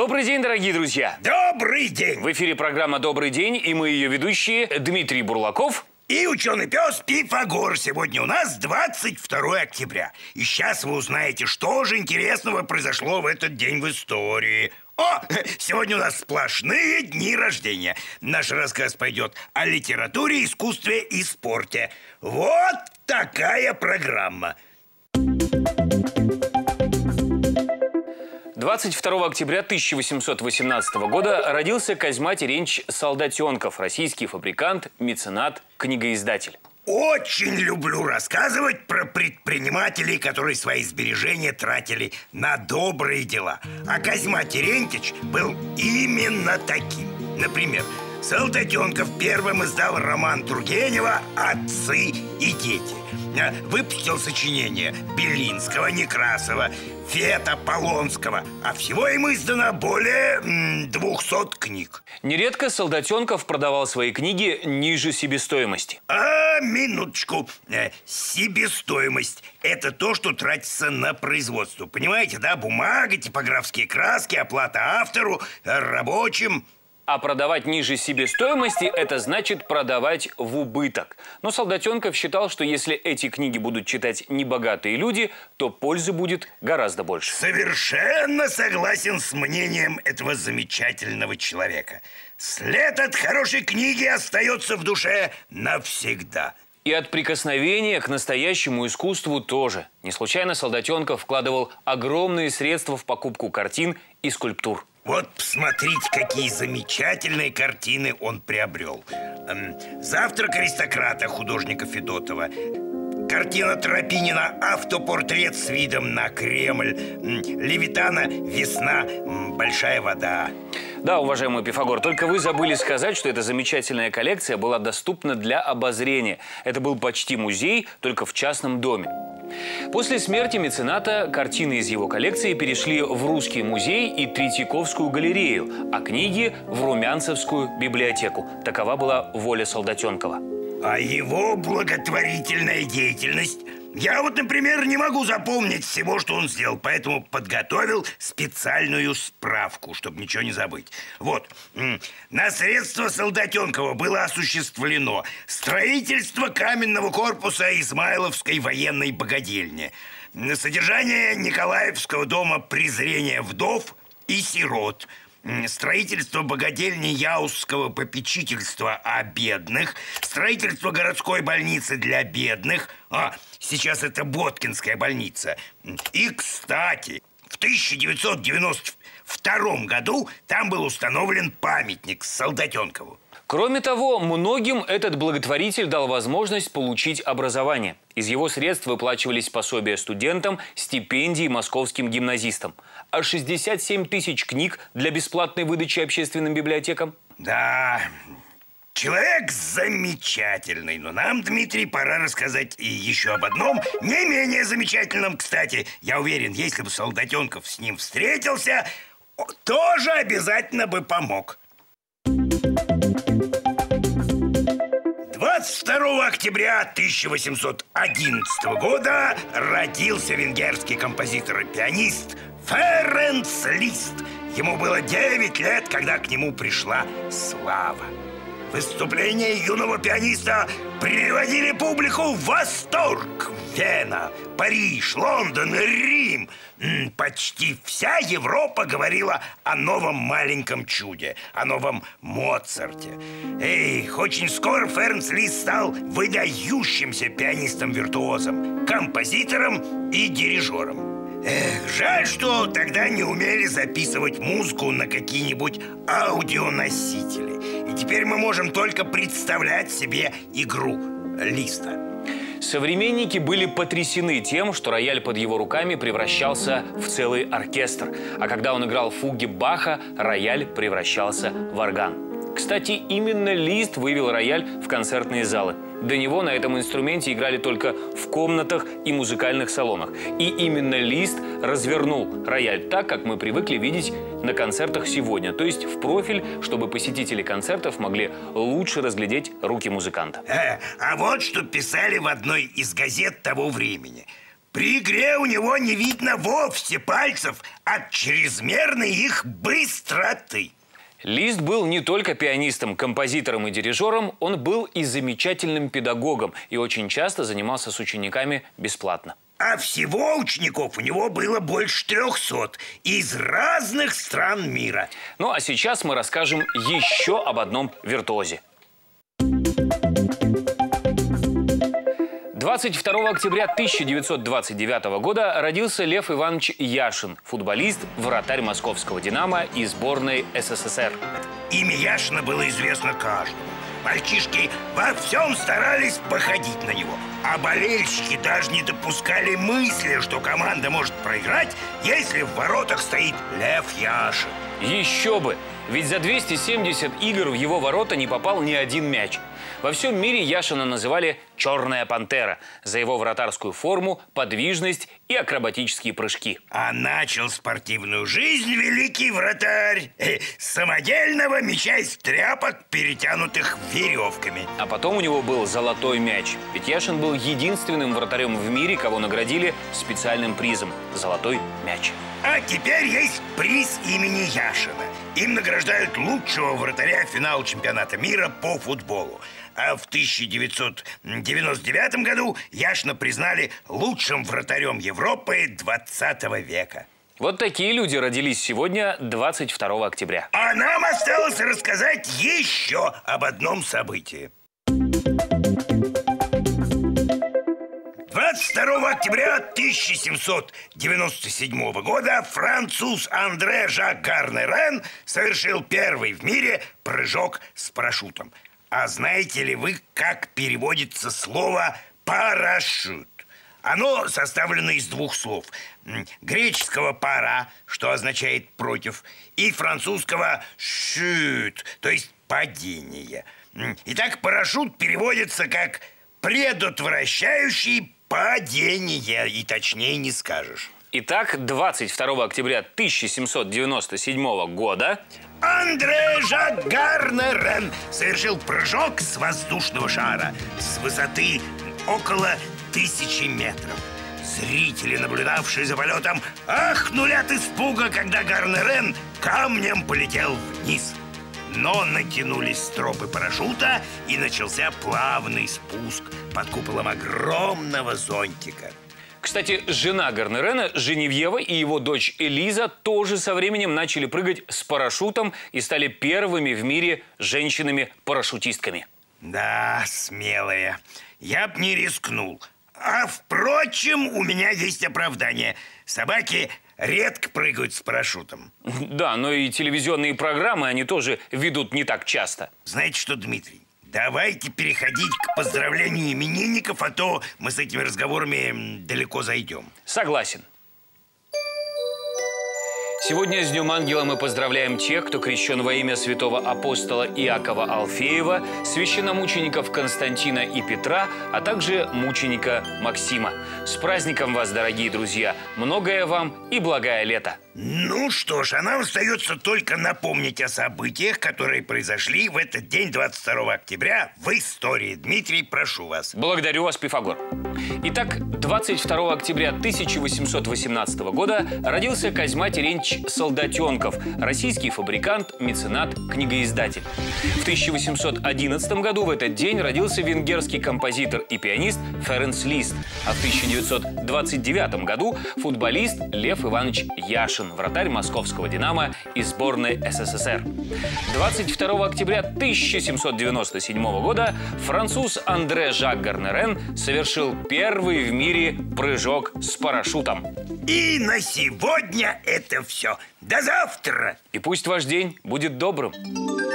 Добрый день, дорогие друзья! Добрый день! В эфире программа «Добрый день», и мы ее ведущие Дмитрий Бурлаков и ученый пес Пифагор. Сегодня у нас 22 октября. И сейчас вы узнаете, что же интересного произошло в этот день в истории. О, сегодня у нас сплошные дни рождения. Наш рассказ пойдет о литературе, искусстве и спорте. Вот такая программа. 22 октября 1818 года родился Козьма Терентьевич Солдатенков, российский фабрикант, меценат, книгоиздатель. Очень люблю рассказывать про предпринимателей, которые свои сбережения тратили на добрые дела. А Козьма Терентьевич был именно таким. Например, Солдатенков первым издал роман Тургенева «Отцы и дети». Выпустил сочинения Белинского, Некрасова, Фета, Полонского. А всего им издано более 200 книг. Нередко Солдатенков продавал свои книги ниже себестоимости. Минуточку. Себестоимость – это то, что тратится на производство. Понимаете, да? Бумага, типографские краски, оплата автору, рабочим. А продавать ниже себестоимости – это значит продавать в убыток. Но Солдатенков считал, что если эти книги будут читать небогатые люди, то пользы будет гораздо больше. Совершенно согласен с мнением этого замечательного человека. След от хорошей книги остается в душе навсегда. И от прикосновения к настоящему искусству тоже. Не случайно Солдатенков вкладывал огромные средства в покупку картин и скульптур. Вот посмотрите, какие замечательные картины он приобрел. «Завтрак аристократа» художника Федотова, картина Тропинина «Автопортрет с видом на Кремль», Левитана «Весна. Большая вода». Да, уважаемый Пифагор, только вы забыли сказать, что эта замечательная коллекция была доступна для обозрения. Это был почти музей, только в частном доме. После смерти мецената картины из его коллекции перешли в Русский музей и Третьяковскую галерею, а книги – в Румянцевскую библиотеку. Такова была воля Солдатенкова. А его благотворительная деятельность... Я вот, например, не могу запомнить всего, что он сделал, поэтому подготовил специальную справку, чтобы ничего не забыть. Вот. На средства Солдатенкова было осуществлено строительство каменного корпуса Измайловской военной богадельни, содержание Николаевского дома презрения вдов и сирот, строительство богадельни Яузского попечительства о бедных, строительство городской больницы для бедных. Сейчас это Боткинская больница. И, кстати, в 1992 году там был установлен памятник Солдатенкову. Кроме того, многим этот благотворитель дал возможность получить образование. Из его средств выплачивались пособия студентам, стипендии московским гимназистам. А 67 тысяч книг для бесплатной выдачи общественным библиотекам? Да, человек замечательный. Но нам, Дмитрий, пора рассказать и еще об одном, не менее замечательном. Кстати, я уверен, если бы Солдатенков с ним встретился, тоже обязательно бы помог. 22 октября 1811 года родился венгерский композитор и пианист Ференц Лист. Ему было 9 лет, когда к нему пришла слава. Выступления юного пианиста приводили публику в восторг. Вена, Париж, Лондон, Рим. Почти вся Европа говорила о новом маленьком чуде, о новом Моцарте. Очень скоро Ференц Лист стал выдающимся пианистом-виртуозом, композитором и дирижером. Жаль, что тогда не умели записывать музыку на какие-нибудь аудионосители. И теперь мы можем только представлять себе игру Листа. Современники были потрясены тем, что рояль под его руками превращался в целый оркестр. А когда он играл фуги Баха, рояль превращался в орган. Кстати, именно Лист вывел рояль в концертные залы. До него на этом инструменте играли только в комнатах и музыкальных салонах. И именно Лист развернул рояль так, как мы привыкли видеть на концертах сегодня. То есть в профиль, чтобы посетители концертов могли лучше разглядеть руки музыканта. А вот что писали в одной из газет того времени. При игре у него не видно вовсе пальцев от чрезмерной их быстроты. Лист был не только пианистом, композитором и дирижером, он был и замечательным педагогом и очень часто занимался с учениками бесплатно. А всего учеников у него было больше 300 из разных стран мира. Ну а сейчас мы расскажем еще об одном виртуозе. 22 октября 1929 года родился Лев Иванович Яшин, футболист, вратарь московского «Динамо» и сборной СССР. Имя Яшина было известно каждому. Мальчишки во всем старались походить на него. А болельщики даже не допускали мысли, что команда может проиграть, если в воротах стоит Лев Яшин. Еще бы! Ведь за 270 игр в его ворота не попал ни один мяч. Во всем мире Яшина называли «Черная пантера» за его вратарскую форму, подвижность и акробатические прыжки. А начал спортивную жизнь великий вратарь с самодельного мяча из тряпок, перетянутых веревками. А потом у него был золотой мяч. Ведь Яшин был единственным вратарем в мире, кого наградили специальным призом – золотой мяч. А теперь есть приз имени Яшина. Им награждают лучшего вратаря финала чемпионата мира по футболу. А в 1999 году Яшина признали лучшим вратарем Европы 20 века. Вот такие люди родились сегодня, 22 октября. А нам осталось рассказать еще об одном событии. 22 октября 1797 года француз Андре Жак Гарнерен совершил первый в мире прыжок с парашютом. А знаете ли вы, как переводится слово «парашют»? Оно составлено из двух слов. Греческого «пара», что означает «против», и французского «шют», то есть «падение». Итак, парашют переводится как «предотвращающий падение», и точнее не скажешь. Итак, 22 октября 1797 года Андре Жак Гарнерен совершил прыжок с воздушного шара с высоты около 1000 метров. Зрители, наблюдавшие за полетом, ахнули от испуга, когда Гарнерен камнем полетел вниз. Но натянулись стропы парашюта, и начался плавный спуск под куполом огромного зонтика. Кстати, жена Гарнерена, Женевьева, и его дочь Элиза тоже со временем начали прыгать с парашютом и стали первыми в мире женщинами-парашютистками. Да, смелые. Я б не рискнул. А впрочем, у меня есть оправдание. Собаки редко прыгают с парашютом. Да, но и телевизионные программы они тоже ведут не так часто. Знаете что, Дмитрий? Давайте переходить к поздравлению именинников, а то мы с этими разговорами далеко зайдем. Согласен. Сегодня с Днем Ангела мы поздравляем тех, кто крещен во имя святого апостола Иакова Алфеева, священномучеников Константина и Петра, а также мученика Максима. С праздником вас, дорогие друзья! Многое вам и благое лето! Ну что ж, а нам остается только напомнить о событиях, которые произошли в этот день, 22 октября, в истории. Дмитрий, прошу вас. Благодарю вас, Пифагор. Итак, 22 октября 1818 года родился Козьма Терентьевич Солдатенков, российский фабрикант, меценат, книгоиздатель. В 1811 году в этот день родился венгерский композитор и пианист Ференц Лист, а в 1929 году футболист Лев Иванович Яшин, вратарь московского «Динамо» и сборной СССР. 22 октября 1797 года француз Андре Жак Гарнерен совершил первый в мире прыжок с парашютом. И на сегодня это все. До завтра! И пусть ваш день будет добрым.